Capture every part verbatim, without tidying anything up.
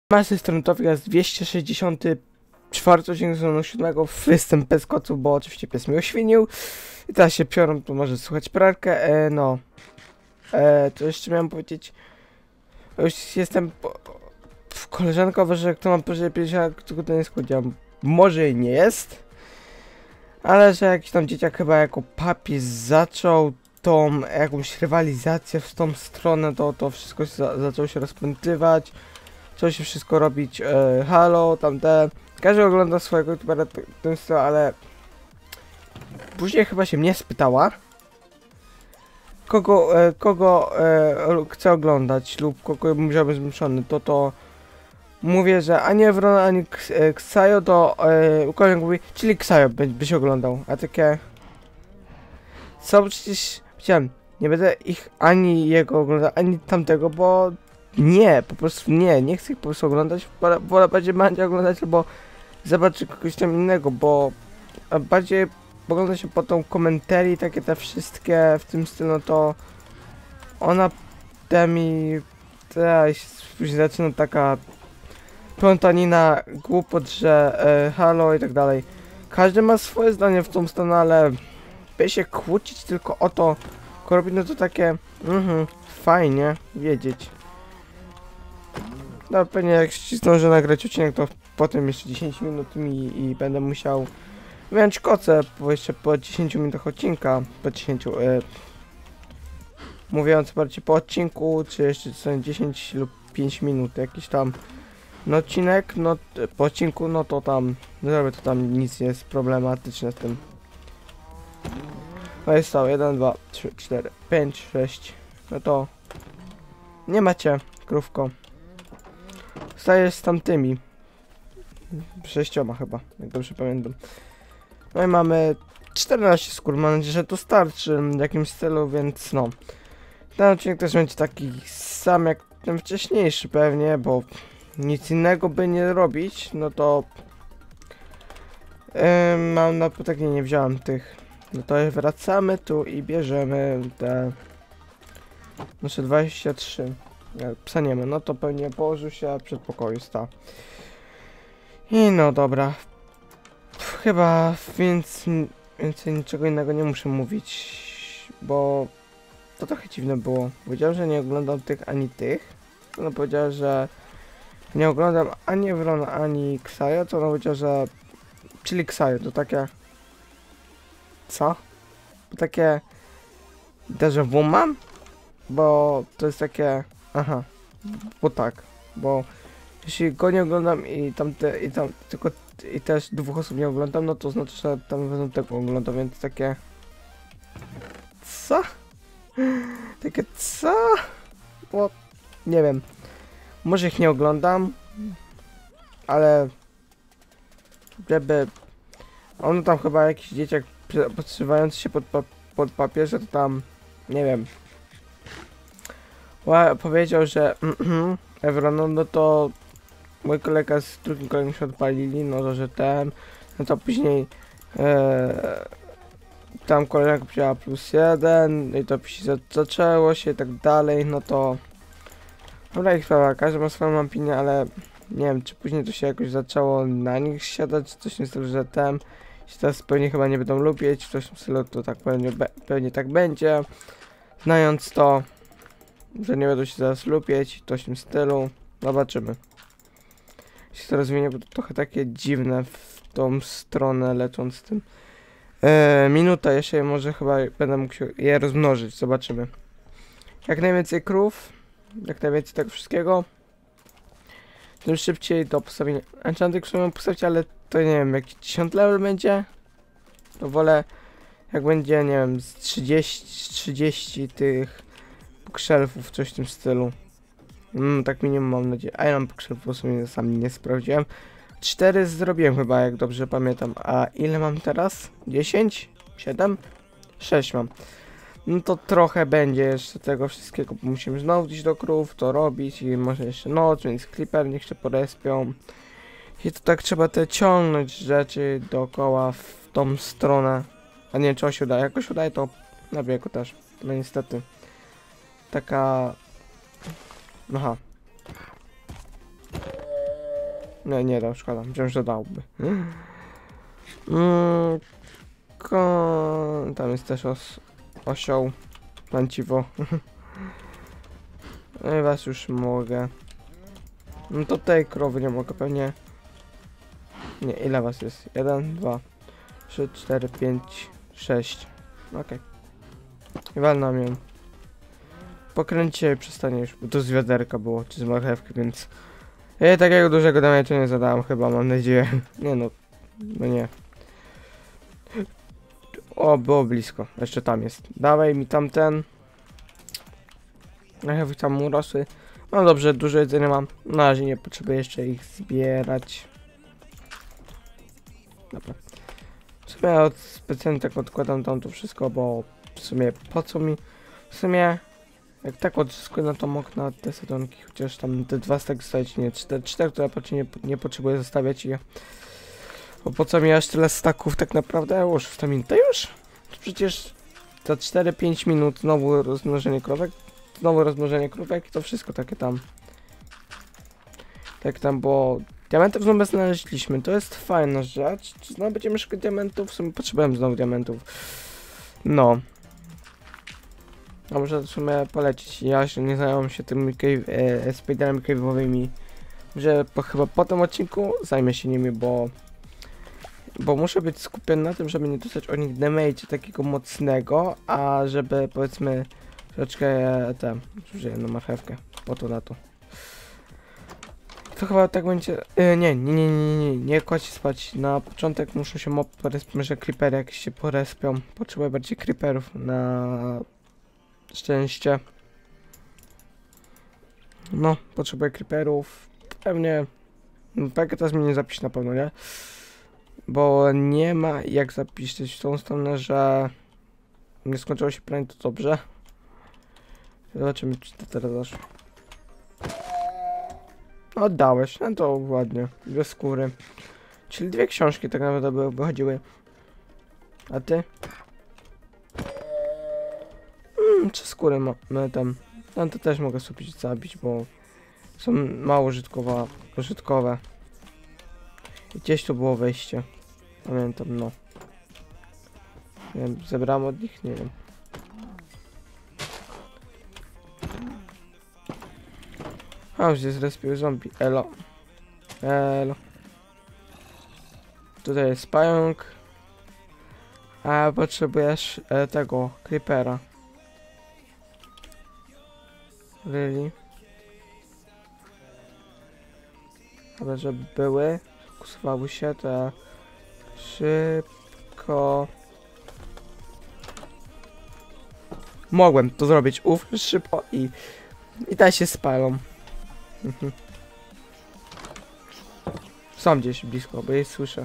Masy strony to jest dwieście sześćdziesiąty czwarty odcinek sezonu siódmego. Jestem bez koców, bo oczywiście pies mi oświnił. I teraz się piorą, to może słuchać pralkę. E, no. E, to jeszcze miałem powiedzieć. Już jestem. Po, koleżanka uważa, że kto ma powyżej pięćdziesiąt, tylko to nie schodziłam. Może i nie jest. Ale że jakiś tam dzieciak chyba jako papi zaczął tą jakąś rywalizację w tą stronę, to to wszystko za, zaczęło się rozpętywać. Zaczęło się wszystko robić, e, halo, tamte. Każdy ogląda swojego youtubera, ale później chyba się mnie spytała, kogo, e, kogo e, chce oglądać lub kogo musiałbym zmuszony, to to mówię, że ani Evron, ani Ksajo, to e, kolega mówi, czyli Ksajo by, by się oglądał, a takie co, przecież chciałem, nie będę ich ani jego oglądał, ani tamtego, bo nie, po prostu nie, nie chcę ich po prostu oglądać, wolę bardziej będzie oglądać albo zobaczyć kogoś tam innego, bo bardziej ogląda się po tą komentarii, takie te wszystkie w tym stylu, no to ona mi teraz później zaczyna taka plątanina głupot, że e, halo i tak dalej. Każdy ma swoje zdanie w tą stronę, ale by się kłócić tylko o to, robić, no to takie mhm, fajnie wiedzieć. No pewnie jak zdążę nagrać odcinek, to potem jeszcze dziesięć minut mi i będę musiał wyjąć koce, bo jeszcze po dziesięciu minutach odcinka, po dziesięciu, yy, mówiąc bardziej po odcinku, czy jeszcze są dziesięć lub pięć minut jakiś tam no odcinek, no po odcinku, no to tam, zrobię to tam, nic nie jest problematyczne z tym. No jest to jeden, dwa, trzy, cztery, pięć, sześć, no to nie macie, krówko. Stajesz z tamtymi sześcioma chyba, jak dobrze pamiętam. No i mamy czternaście skór, mam nadzieję, że to starczy w jakimś stylu, więc no. Ten odcinek też będzie taki sam jak ten wcześniejszy pewnie, bo nic innego by nie robić, no to yy, mam na tak nie, nie wziąłem tych. No to wracamy tu i bierzemy te nasze dwadzieścia trzy. Psa nie ma, no to pewnie położył się przed pokoju sta. I no dobra. Chyba więc więcej niczego innego nie muszę mówić, bo to trochę dziwne było. Powiedział, że nie oglądam tych ani tych. No powiedział, że nie oglądam ani Evrona, ani Ksajo, to no powiedział, że czyli Ksajo, to takie co? To takie déjà vu mam? Bo to jest takie aha, bo tak, bo jeśli go nie oglądam i tamte, i tam tylko i też dwóch osób nie oglądam, no to znaczy, że tam będą tego oglądam, więc takie co? Takie co? Bo nie wiem, może ich nie oglądam, ale żeby on tam chyba jakiś dzieciak podszywający się pod, pa pod papierze, to tam nie wiem. Powiedział, że Evron, no, no to mój kolega z drugim kolegą się odpalili, no to że ten, no to później e, tam koleżanka wzięła plus jeden i to później zaczęło się i tak dalej, no to dobra ich sprawa, każdy ma swoją opinię, ale nie wiem, czy później to się jakoś zaczęło na nich siadać, czy coś nie stylu, że ten się teraz pewnie chyba nie będą lubić, w coś stylu to tak pewnie, pewnie tak będzie, znając to, że nie będą się zaraz lubić, to w tym stylu, zobaczymy. Się to rozwinie, bo to trochę takie dziwne w tą stronę lecząc tym. Eee, minuta, jeszcze może chyba będę mógł się je rozmnożyć, zobaczymy. Jak najwięcej krów, jak najwięcej tego wszystkiego, tym szybciej to postawienie. Enchanty chcę postawić, ale to nie wiem, jakiś dziesiąty level będzie. To wolę, jak będzie, nie wiem, z trzydzieści, trzydzieści tych bookshelfów, coś w tym stylu. Mm, tak minimum mam nadzieję. A ja mam bookshelfów, w sumie sam nie sprawdziłem. cztery zrobiłem chyba, jak dobrze pamiętam. A ile mam teraz? dziesięć? siedem? sześć mam. No to trochę będzie jeszcze tego wszystkiego, bo musimy znowu gdzieś do krów to robić i może jeszcze noc, więc Clipper niech się porespią. I to tak trzeba te ciągnąć rzeczy dookoła w tą stronę. A nie wiem, czy się udaje. Jak się udaje, to na biegu też. No niestety. Taka... Aha. Nie, nie dał, szkoda. Wziąłem, że dałby. Mm, ko... Tam jest też os... osioł. Planciwo. No i was już mogę. No to tej krowy nie mogę pewnie. Nie, ile was jest? Jeden, dwa, trzy, cztery, pięć, sześć. Okej. Okay. I walnam ją. Pokręcie i przestanie już, bo to z wiaderka było, czy z marchewki, więc... Ja takiego dużego damage'u nie zadałem chyba, mam nadzieję. Nie no, no nie. O, było blisko, jeszcze tam jest. Dawaj mi tamten. Marchewki tam urosły. No dobrze, dużo jedzenia mam. Na razie nie potrzebuję jeszcze ich zbierać. Dobra. W sumie od, specjalnie tak odkładam tam to wszystko, bo w sumie po co mi? W sumie jak tak odskładam to mógł na te sezonki, chociaż tam te dwa staki zostawić, nie, cztery, cztery, które ja nie, nie potrzebuję zostawiać je. Bo po co mi aż tyle staków tak naprawdę? Już w to minutę już? Przecież za cztery pięć minut znowu rozmnożenie krówek, znowu rozmnożenie krówek i to wszystko takie tam. Tak tam, bo diamentów znowu znaleźliśmy, to jest fajna rzecz. Czy znowu będziemy szukać diamentów? W sumie potrzebujemy znowu diamentów. No. A może w sumie polecić. Ja się nie zająłem się tymi cave, e, spiderami cave'owymi. Że po, chyba po tym odcinku zajmę się nimi, bo... Bo muszę być skupiony na tym, żeby nie dostać o nich damage takiego mocnego, a żeby powiedzmy troszeczkę te... Użyję na marchewkę, po to na to. To chyba tak będzie... E, nie, nie, nie, nie, nie, nie kładź się spać. Na początek muszę się mob porespić, może creepery jakieś się porespią. Potrzebuję bardziej creeperów na szczęście. No, potrzebuję creeperów. Pewnie... Tak teraz mi nie zapisz na pewno, nie? Bo nie ma jak zapisać w tą stronę, że nie skończyło się prawie, to dobrze. Zobaczymy, czy to teraz dasz. Oddałeś, no to ładnie, dwie skóry. Czyli dwie książki tak naprawdę by wychodziły. A ty? Hmm, trzy skóry mamy tam. No to też mogę sobie zabić, bo są mało użytkowa, użytkowe. I gdzieś tu było wejście. Pamiętam, no. Nie wiem, zebrałem od nich? Nie wiem. A, już jest respił zombie. Elo. Elo. Tutaj jest pająk. A potrzebujesz e, tego creepera. Really? Ale żeby były, fokusowały się te szybko. Mogłem to zrobić, uf, szybko i i tak się spalą. Mhm. Są gdzieś blisko, bo je słyszę.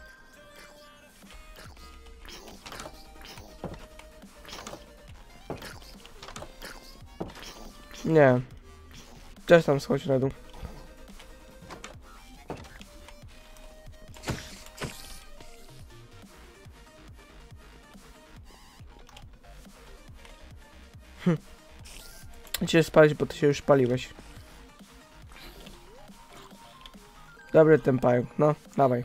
Nie. Też tam schodź na dół. Hm. Cię spalić, bo ty się już paliłeś. Dobry ten pająk, no, dawaj.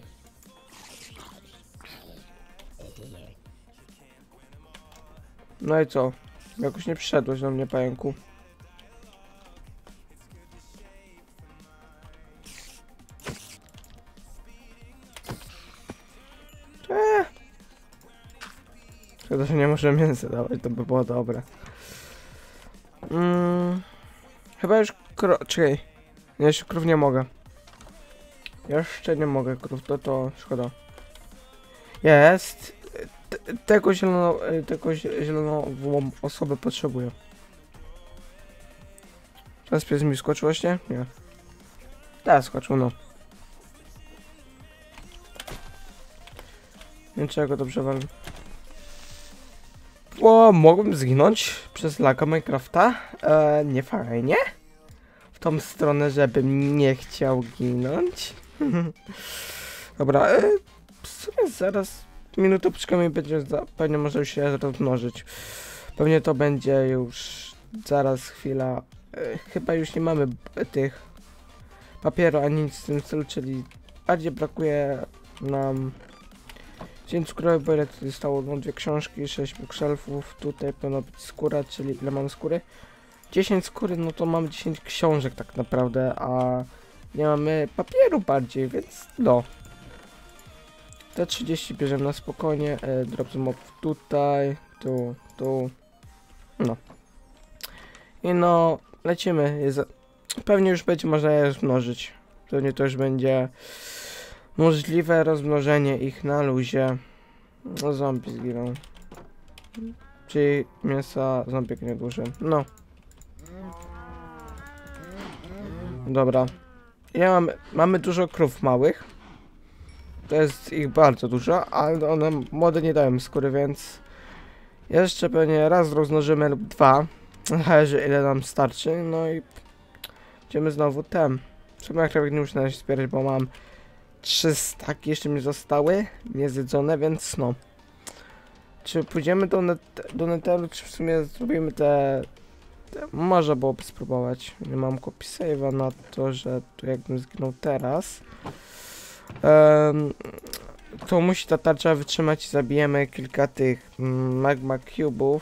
No i co? Jakoś nie przyszedłeś do mnie, pająku. Eee. Szkoda, że nie może mięsa dawać, to by było dobre. Mm, chyba już kro... Czekaj. Ja jeszcze krów nie mogę. Jeszcze nie mogę krów, to to szkoda. Jest. T tego zielono... Tego zieloną osobę potrzebuję. Teraz pies mi skoczył właśnie? Nie. Tak, skoczył, no. Nie czego dobrze wam. O, mogłem zginąć przez laka Minecrafta? E, nie fajnie. W tą stronę, żebym nie chciał ginąć. Dobra, e, w sumie zaraz minutę poczekamy i będzie za, pewnie może już się rozmnożyć. Pewnie to będzie już zaraz chwila. E, chyba już nie mamy tych papieru, ani nic w tym stylu, czyli bardziej brakuje nam dzień cukrowy, bo ile tutaj zostało? No, dwie książki, sześć bookshelfów, tutaj powinno być skóra, czyli ile mamy skóry? dziesięć skóry, no to mamy dziesięć książek tak naprawdę, a nie mamy papieru bardziej, więc no. Te trzydzieści bierzemy na spokojnie, e, drop mob tutaj, tu, tu, no. I no, lecimy, jest, pewnie już będzie można je rozmnożyć, pewnie to już będzie możliwe rozmnożenie ich na luzie. No, zombie zginą. Czyli mięsa ząbek nie duży. No. Dobra. Ja mam, mamy dużo krów małych. To jest ich bardzo dużo, ale one młode nie dają skóry, więc jeszcze pewnie raz rozmnożymy lub dwa. Zależy ile nam starczy. No i będziemy znowu tem. Trzeba jak nie muszę na razie zbierać, bo mam trzy staki jeszcze mi zostały niezjedzone, więc no. Czy pójdziemy do, net do netheru, czy w sumie zrobimy te, te... Może byłoby spróbować. Nie mam kopii save'a na to, że tu jakbym zginął teraz. Um, to musi ta tarcza wytrzymać i zabijemy kilka tych magma cube'ów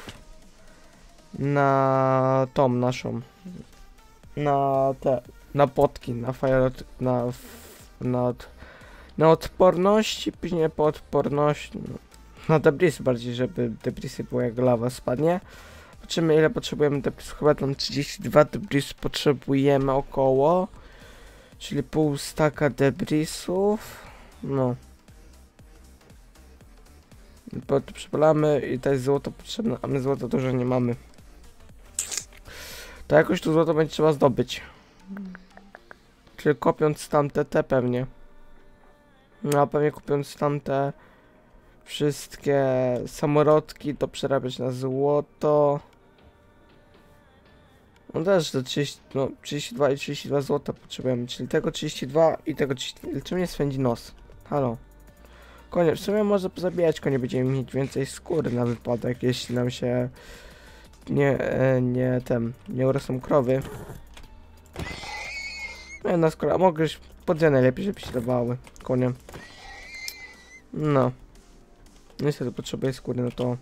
na tą naszą. Na te... Na potki, na fire... na... na, na odporność i później po odporność... No. Na debrisy bardziej, żeby debrisy było jak lawa spadnie. Zobaczymy ile potrzebujemy debrisów. Chyba tam trzydzieści dwa debrisy potrzebujemy około. Czyli pół staka debrisów. No. Po to przepalamy i to jest złoto potrzebne, a my złota dużo nie mamy. To jakoś tu złoto będzie trzeba zdobyć. Czyli kopiąc tamte te pewnie. No a pewnie kupiąc tamte wszystkie samorodki, to przerabiać na złoto. No też to trzydzieści, no, trzydzieści dwa i trzydzieści dwa złota potrzebujemy, czyli tego trzydzieści dwa i tego trzydzieści dwa. Czym mnie swędzi nos? Halo. Konie, w sumie może pozabijać konie, będziemy mieć więcej skóry na wypadek, jeśli nam się nie, e, nie ten, nie urosną krowy. No jedna skóra, mogę już podziać najlepiej, żeby się dawały konie. No. Niestety potrzebuję skóry, no to...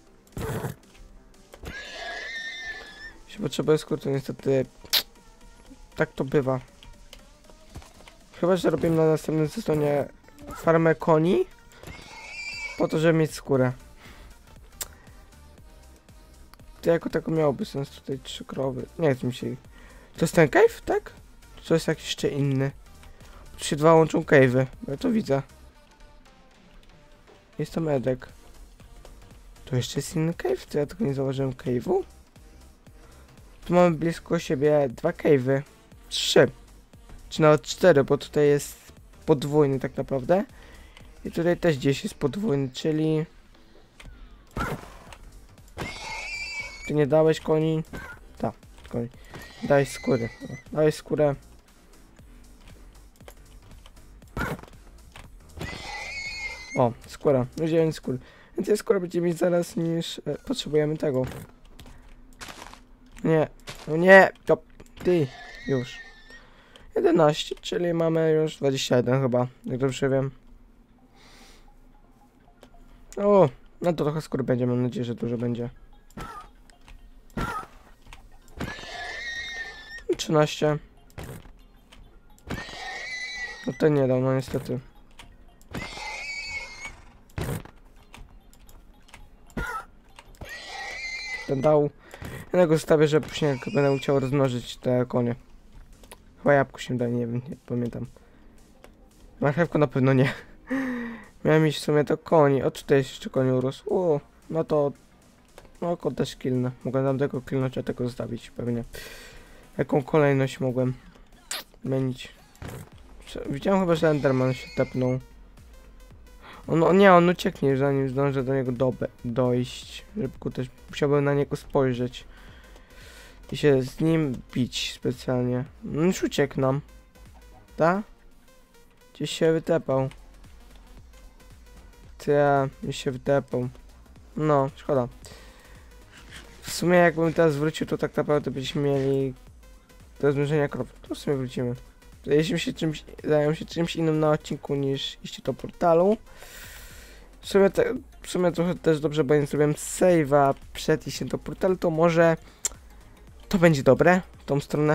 Jeśli potrzebuję skóry, to niestety... Tak to bywa. Chyba, że robimy na następnym sezonie farmę koni. Po to, żeby mieć skórę. To jako tako miałoby sens tutaj trzy krowy. Nie chcę mi się... To jest ten cave, tak? Czy to jest jakiś jeszcze inny? Tu się dwa łączą cave'y, bo ja to widzę. Jest tam Edek. To jeszcze jest inny cave? To ja tylko nie zauważyłem cave'u? Tu mamy blisko siebie dwa cave'y. Trzy. Czy nawet cztery, bo tutaj jest podwójny tak naprawdę. I tutaj też gdzieś jest podwójny, czyli... Ty nie dałeś koni? Tak, koni. Daj skóry. Daj skórę. O, skóra. Wziąłem skór. Więcej skóra będzie mieć zaraz niż e, potrzebujemy tego. Nie. No nie. To ty. Już. jedenaście, czyli mamy już dwadzieścia jeden chyba. Jak dobrze wiem. O, no to trochę skóry będzie. Mam nadzieję, że dużo będzie. trzynaście. No ten nie dał, no niestety. Ten dał. Jednego zostawię, że później jak będę chciał rozmnożyć te konie. Chyba jabłko się da, nie wiem, nie pamiętam. Marchewko na pewno nie. Miałem iść w sumie to koni. O, tutaj jeszcze koń urósł. O, no to... No, ko też kilnę. Mogłem tam tego kilnąć, a tego zostawić pewnie. Jaką kolejność mogłem zmienić? Widziałem chyba, że Enderman się tepnął. On, on nie, on ucieknie, zanim zdążę do niego do, dojść. Szybko też musiałbym na niego spojrzeć. I się z nim bić specjalnie. No już uciekł nam. Tak? Gdzieś się wytepał. Ta, gdzieś się wytepał. No, szkoda. W sumie jakbym teraz wrócił, to tak naprawdę byśmy mieli do zmężenia krów. To w sumie wrócimy. Jeśli się czymś, zająłem się czymś innym na odcinku niż iść do portalu. W sumie, te, w sumie trochę też dobrze, bo nie zrobiłem save'a przed iściem do portalu, to może to będzie dobre w tą stronę.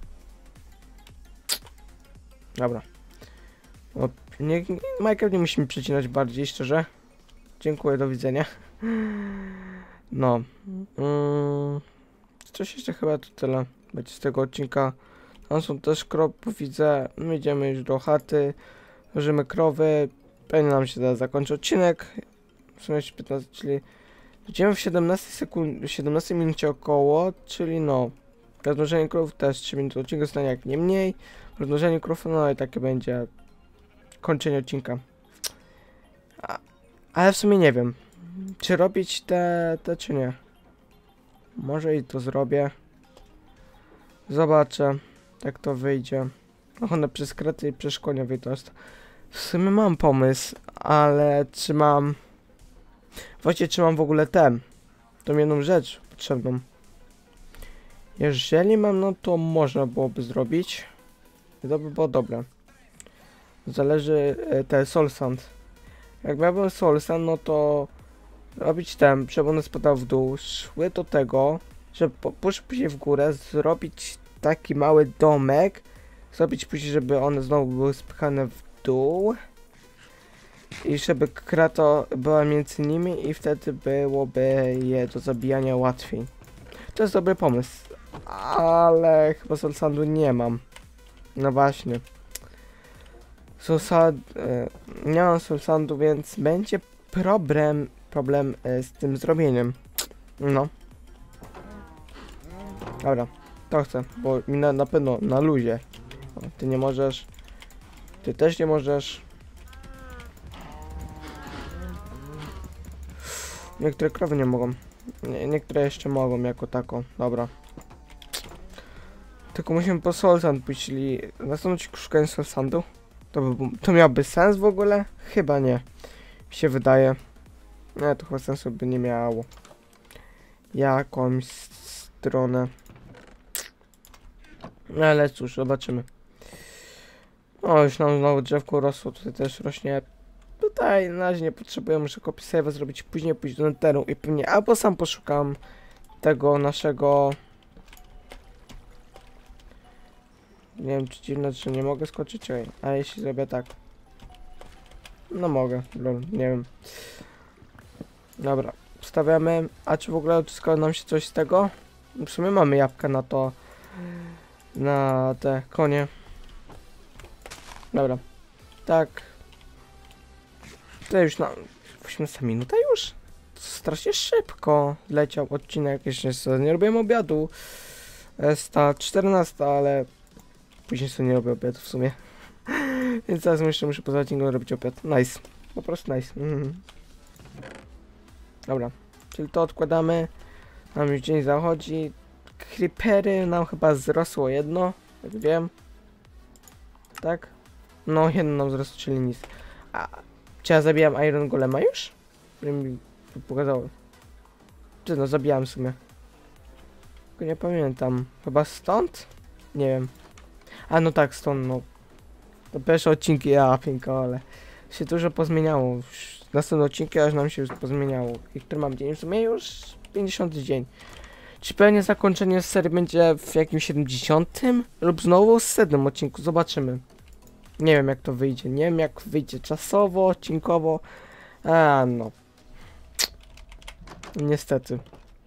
Dobra. O, nie, nie, Minecraft nie musimy przecinać bardziej, szczerze. Dziękuję, do widzenia. No. Mm, coś jeszcze chyba to tyle będzie z tego odcinka. Tam są też krowy, widzę. My idziemy już do chaty. Łożymy krowy. Pewnie nam się da zakończyć odcinek. W sumie piętnaście, czyli idziemy w siedemnaście sekund, siedemnaście minucie około, czyli no. Rozmnożenie krów też trzy minuty odcinka zostanie jak nie mniej. Rozmnożenie krów, no i takie będzie kończenie odcinka. A, ale w sumie nie wiem, czy robić te, te czy nie. Może i to zrobię. Zobaczę, jak to wyjdzie. Ochotę przez kraty i przeszkolniowy to jest. W sumie mam pomysł, ale czy mam... Właściwie czy mam w ogóle ten, tą jedną rzecz potrzebną. Jeżeli mam, no to można byłoby zrobić. To by było dobre. Zależy e, ten soul sand. Jak miałbym soul sand, no to robić ten, żeby one spadały w dół, szły do tego, żeby pójść później w górę, zrobić taki mały domek, zrobić później, żeby one znowu były spychane w dół i żeby krata była między nimi i wtedy byłoby je do zabijania łatwiej. To jest dobry pomysł, ale chyba soul sandu nie mam. No właśnie. Soul sand, e, nie mam soul sandu, więc będzie problem, problem e, z tym zrobieniem. No. Dobra, to chcę, bo mi na, na pewno na luzie. O, ty nie możesz. Ty też nie możesz. Niektóre krowy nie mogą. Nie, niektóre jeszcze mogą jako tako. Dobra. Tylko musimy po soul sand pójść, czyli nastąpić szukając soul sandu. To, by, to miałby sens w ogóle? Chyba nie. Mi się wydaje. Nie, to chyba sensu by nie miało. Jakąś stronę. Ale cóż, zobaczymy. O, już nam znowu drzewko rosło, tutaj też rośnie. Tutaj na razie nie potrzebuję, muszę copy save'a zrobić później, pójść do netheru i pewnie albo sam poszukam tego naszego... Nie wiem, czy dziwne, czy nie mogę skoczyć, oj, a jeśli zrobię tak? No mogę, lol, nie wiem. Dobra, wstawiamy, a czy w ogóle odzyskało nam się coś z tego? W sumie mamy jabłka na to, na te konie. Dobra, tak. To już na osiemnasta minuta już? To strasznie szybko leciał odcinek, jeszcze nie robiłem obiadu. Jest ta czternasta, ale później sobie nie robię obiadu w sumie. Więc teraz jeszcze muszę poza odcinkiem robić obiad. Nice, po prostu nice. Mhm. Dobra, czyli to odkładamy. Nam już dzień zachodzi. Creepery nam chyba zrosło jedno, jak wiem. Tak? No, jedno nam zrosło, czyli nic. A czy ja zabijam Iron Golema już? Mi pokazało. Czy no, zabijałem w sumie. Tylko nie pamiętam. Chyba stąd? Nie wiem. A no tak, stąd, no. To pierwsze odcinki, ja piękno, ale się dużo pozmieniało. Już następne odcinki aż nam się już pozmieniało. I który mam dzień? W sumie już pięćdziesiąty dzień. Czy pewnie zakończenie serii będzie w jakimś siedemdziesiątym? Lub znowu w setnym odcinku? Zobaczymy. Nie wiem jak to wyjdzie. Nie wiem jak wyjdzie czasowo, odcinkowo. A no. Niestety.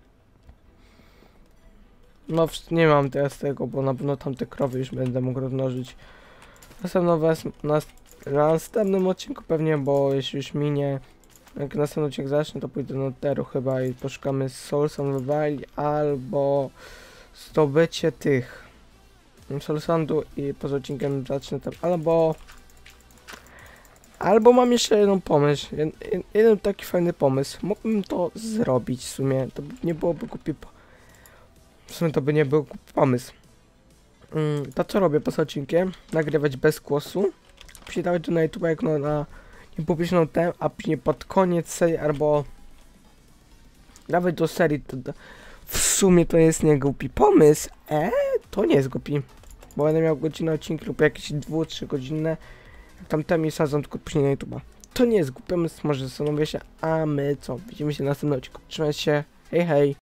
No nie mam teraz tego, bo na pewno tamte krowy już będę mógł rozmnożyć. Następno was na, na następnym odcinku pewnie, bo jeśli już minie, jak następny odcinek zacznę, to pójdę do netheru chyba i poszukamy soul sand wywali albo zdobycie tych soul sandu i poza odcinkiem zacznę tam, albo albo mam jeszcze jeden pomysł, jeden, jeden taki fajny pomysł, mógłbym to zrobić w sumie, to nie byłoby głupi w sumie to by nie był głupi pomysł. Mm, to co robię poza odcinkiem? Nagrywać bez głosu, później dawać to na YouTube jak no na niepubliczną tę, a później pod koniec serii albo nawet do serii to, to w sumie to jest nie głupi pomysł. Eee, to nie jest głupi. bo będę miał godzinne odcinki lub jakieś dwu trzy godzinne, jak tam temi sadzą tylko później na YouTube'a. To nie jest głupi pomysł, może zastanowię się, a my co? Widzimy się na następnym odcinku. Trzymajcie się, hej hej!